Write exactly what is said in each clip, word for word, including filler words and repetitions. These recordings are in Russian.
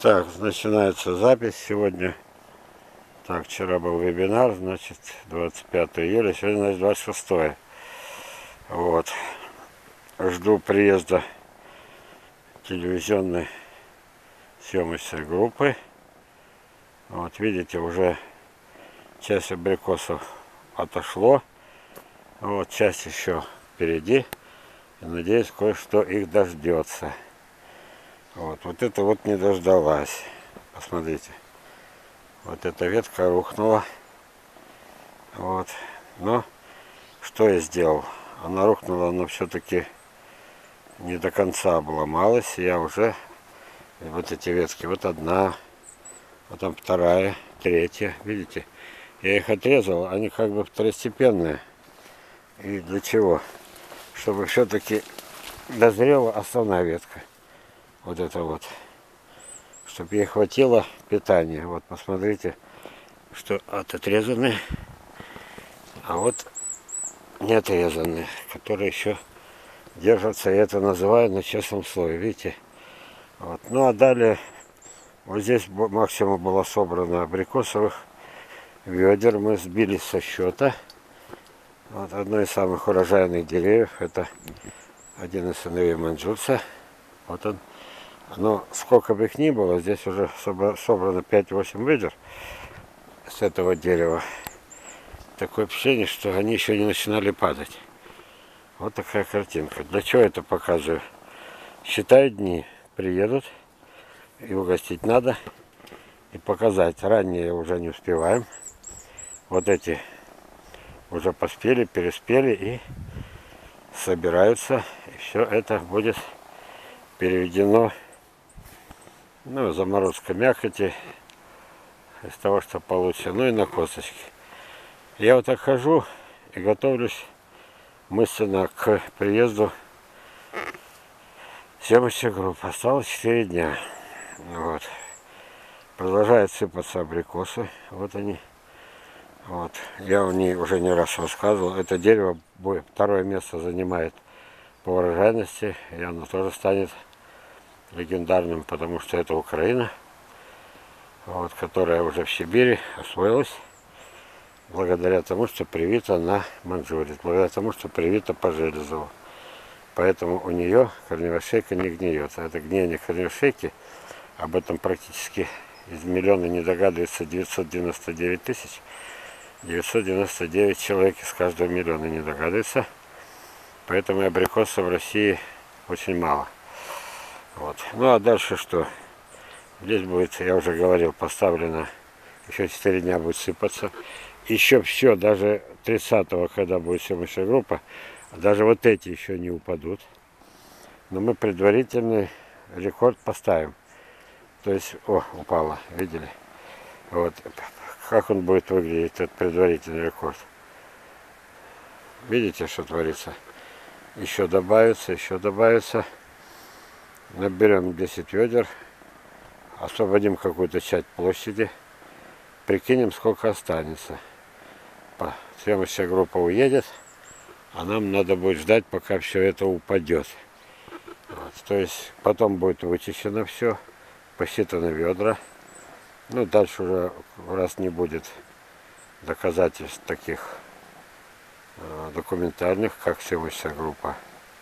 Так, начинается запись сегодня. Так, вчера был вебинар, значит, двадцать пятое июля, сегодня, значит, двадцать шестое. Вот. Жду приезда телевизионной съемочной группы. Вот, видите, уже часть абрикосов отошло. Вот, часть еще впереди. И, надеюсь, кое-что их дождется. Вот, вот это вот не дождалась. Посмотрите. Вот эта ветка рухнула. Вот. Но что я сделал? Она рухнула, но все-таки не до конца обломалась. Я уже вот эти ветки, вот одна, вот там вторая, третья, видите? Я их отрезал, они как бы второстепенные. И для чего? Чтобы все-таки дозрела основная ветка. Вот это вот. Чтобы ей хватило питания. Вот посмотрите, что от отрезанные, а вот не отрезанные, которые еще держатся. Я это называю на честном слое. Видите? Вот. Ну а далее вот здесь максимум было собрано абрикосовых ведер. Мы сбились со счета. Вот одно из самых урожайных деревьев. Это один из сыновей маньчжурца. Вот он. Но сколько бы их ни было, здесь уже собрано пять-восемь ведер с этого дерева. Такое впечатление, что они еще не начинали падать. Вот такая картинка. Для чего это показываю? Считай дни. Приедут, и угостить надо, и показать. Ранние уже не успеваем. Вот эти уже поспели, переспели и собираются. И все это будет переведено, ну, заморозка мякоти из того, что получится, ну и на косточки. Я вот так хожу и готовлюсь мысленно к приезду съемочной группы. Осталось четыре дня. Вот. Продолжают сыпаться абрикосы. Вот они. Вот. Я о ней уже не раз рассказывал. Это дерево второе место занимает по урожайности. И оно тоже станет легендарным, потому что это Украина, вот, которая уже в Сибири освоилась, благодаря тому, что привита на Маньчжурии, благодаря тому, что привита по Железову. Поэтому у нее корневая шейка не гниет. А это гниение корневой шейки, об этом практически из миллиона не догадывается девятьсот девяносто девять тысяч. девятьсот девяносто девять человек из каждого миллиона не догадывается. Поэтому и абрикосов в России очень мало. Вот. Ну а дальше что? Здесь будет, я уже говорил, поставлено, еще четыре дня будет сыпаться. Еще все, даже тридцатого, когда будет съемочная группа, даже вот эти еще не упадут. Но мы предварительный рекорд поставим. То есть, о, упало, видели? Вот. Как он будет выглядеть, этот предварительный рекорд? Видите, что творится? Еще добавится, еще добавится. Наберем десять ведер, освободим какую-то часть площади, прикинем, сколько останется. Съемочная группа уедет, а нам надо будет ждать, пока все это упадет. Вот. То есть потом будет вычищено все, посчитаны ведра. Ну, дальше уже, раз не будет доказательств таких э, документальных, как съемочная группа,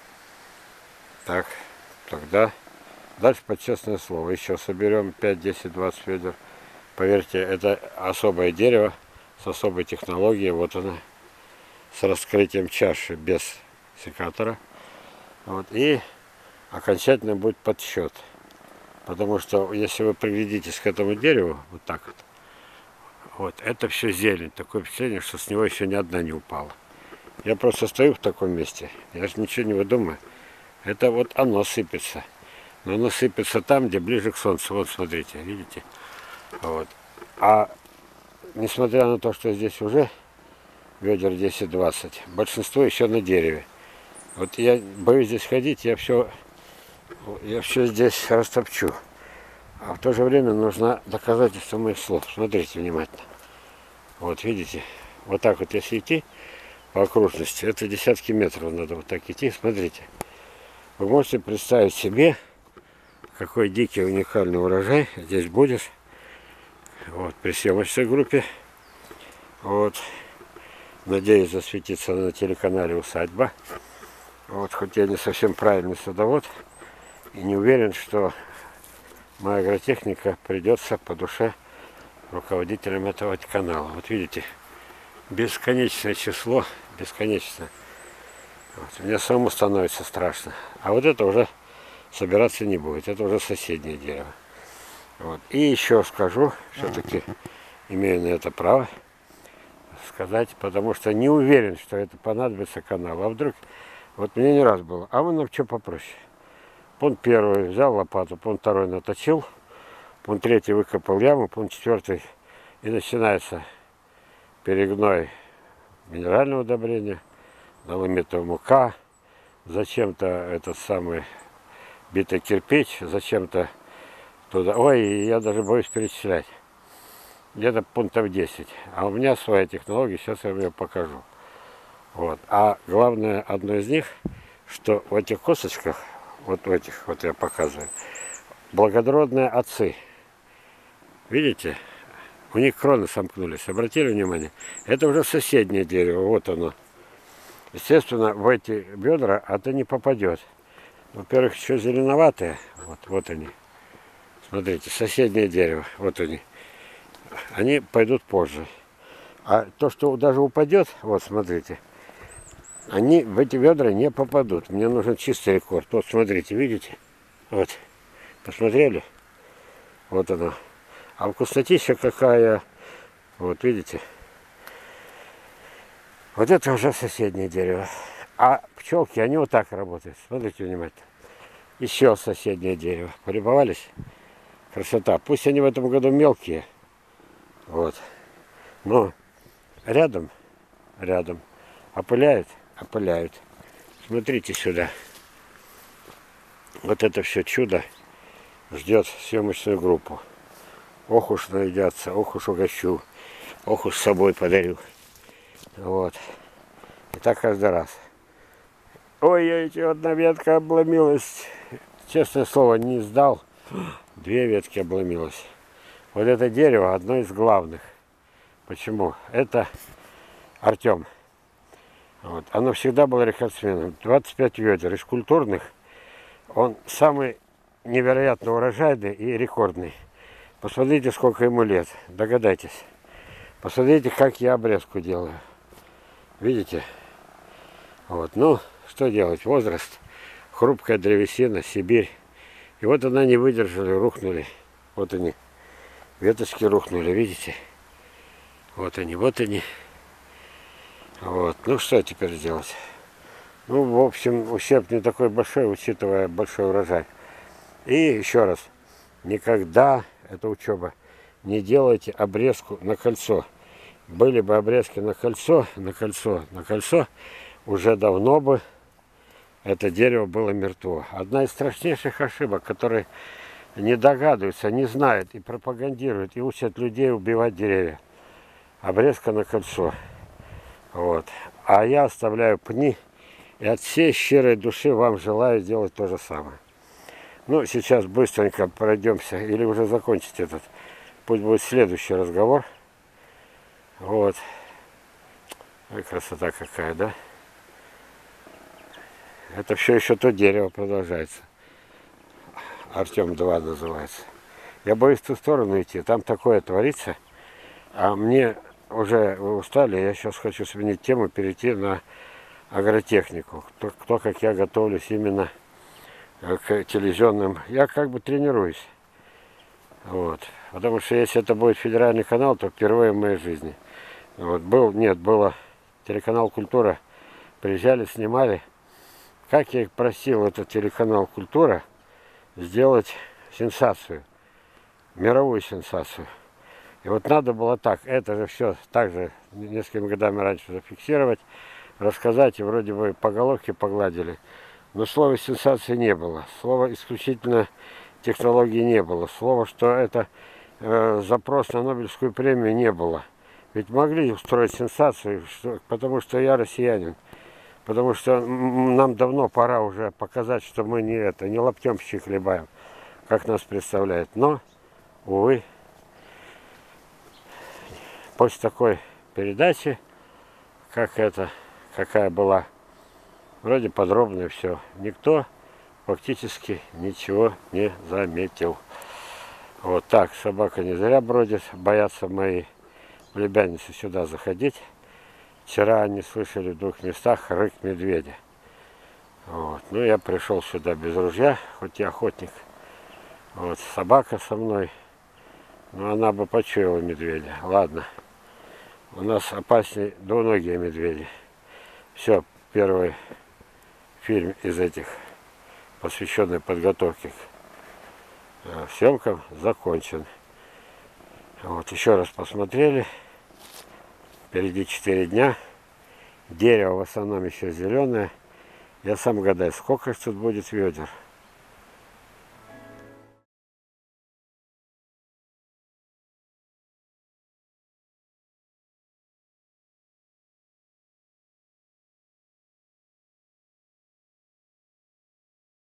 так, тогда дальше под честное слово. Еще соберем пять, десять, двадцать ведер. Поверьте, это особое дерево с особой технологией. Вот она, с раскрытием чаши без секатора. Вот, и окончательно будет подсчет. Потому что если вы приглядитесь к этому дереву, вот так вот, вот, это все зелень. Такое впечатление, что с него еще ни одна не упала. Я просто стою в таком месте, я же ничего не выдумаю. Это вот оно сыпется. Но оно сыпется там, где ближе к солнцу. Вот смотрите, видите? Вот. А несмотря на то, что здесь уже ведер десять-двадцать, большинство еще на дереве. Вот я боюсь здесь ходить, я все, я все здесь растопчу. А в то же время нужно доказательство моих слов. Смотрите внимательно. Вот видите? Вот так вот если идти по окружности, это десятки метров надо вот так идти. Смотрите. Вы можете представить себе, какой дикий уникальный урожай здесь будет. Вот, при съемочной группе. Вот. Надеюсь засветиться на телеканале «Усадьба». Вот, хоть я не совсем правильный садовод и не уверен, что моя агротехника придется по душе руководителям этого канала. Вот видите, бесконечное число, бесконечно. Вот, мне самому становится страшно. А вот это уже собираться не будет, это уже соседнее дерево. Вот. И еще скажу, все-таки имею на это право сказать, потому что не уверен, что это понадобится каналу. А вдруг, вот мне не раз было, а вы нам что попроще? Пункт первый взял лопату, пункт второй наточил, пункт третий выкопал яму, пункт четвертый, и начинается перегной минерального удобрения, доломитовая мука, зачем-то этот самый битый кирпич, зачем-то туда. Ой, я даже боюсь перечислять. Где-то пунктов десять. А у меня своя технология, сейчас я ее покажу. Вот. А главное, одно из них, что в этих косточках, вот в этих, вот я показываю, благородные отцы. Видите? У них кроны сомкнулись. Обратили внимание? Это уже соседнее дерево. Вот оно. Естественно, в эти бедра это не попадет. Во-первых, еще зеленоватые. Вот, вот они. Смотрите, соседнее дерево. Вот они. Они пойдут позже. А то, что даже упадет, вот смотрите, они в эти ведра не попадут. Мне нужен чистый рекорд. Вот смотрите, видите? Вот. Посмотрели? Вот оно. А вкуснотища какая. Вот видите? Вот это уже соседнее дерево. А пчелки, они вот так работают. Смотрите внимательно. Еще соседнее дерево. Полюбовались? Красота. Пусть они в этом году мелкие. Вот. Но рядом, рядом. Опыляют, опыляют. Смотрите сюда. Вот это все чудо ждет съемочную группу. Ох уж наедятся, ох уж угощу, ох уж с собой подарю. Вот. И так каждый раз. Ой, эти одна ветка обломилась. Честное слово, не сдал. Две ветки обломилось. Вот это дерево одно из главных. Почему? Это Артем. Вот. Оно всегда было рекордсменом. двадцать пять ведер из культурных. Он самый невероятно урожайный и рекордный. Посмотрите, сколько ему лет. Догадайтесь. Посмотрите, как я обрезку делаю. Видите? Вот. Ну, что делать? Возраст. Хрупкая древесина, Сибирь. И вот она не выдержали, рухнули. Вот они. Веточки рухнули, видите? Вот они, вот они. Вот. Ну, что теперь делать? Ну, в общем, ущерб не такой большой, учитывая большой урожай. И еще раз. Никогда, это учеба, не делайте обрезку на кольцо. Были бы обрезки на кольцо, на кольцо, на кольцо, уже давно бы это дерево было мертво. Одна из страшнейших ошибок, которые не догадываются, не знают и пропагандируют, и учат людей убивать деревья. Обрезка на кольцо. Вот. А я оставляю пни, и от всей щирой души вам желаю сделать то же самое. Ну, сейчас быстренько пройдемся, или уже закончить этот. Пусть будет следующий разговор. Вот. Ой, красота какая, да? Это все еще то дерево продолжается. Артем два называется. Я боюсь в ту сторону идти, там такое творится. А мне уже, вы устали, я сейчас хочу сменить тему, перейти на агротехнику. Кто, кто как я, готовлюсь именно к телевизионным. Я как бы тренируюсь. Вот. Потому что если это будет федеральный канал, то впервые в моей жизни. Вот. Был, нет, было телеканал «Культура». Приезжали, снимали. Как я их просил, этот телеканал «Культура», сделать сенсацию. Мировую сенсацию. И вот надо было так, это же все также несколькими годами раньше зафиксировать, рассказать, и вроде бы по головке погладили. Но слова сенсации не было. Слова исключительно технологии не было. Слова, что это э, запрос на Нобелевскую премию, не было. Ведь могли устроить сенсацию, что, потому что я россиянин. Потому что нам давно пора уже показать, что мы не это, не лоптем щи хлебаем. как нас представляют. Но, увы, после такой передачи, как это, какая была, вроде подробно все, никто фактически ничего не заметил. Вот так, собака не зря бродит, боятся мои племянницы сюда заходить. Вчера они слышали в двух местах рык медведя. Вот. Ну, я пришел сюда без ружья, хоть и охотник. Вот, собака со мной, но она бы почуяла медведя. Ладно, у нас опаснее двуногие медведи. Все, первый фильм из этих, посвященный подготовке к съемкам, закончен. Вот, еще раз посмотрели. Впереди четыре дня. Дерево в основном еще зеленое. Я сам гадаю, сколько ж тут будет ведер.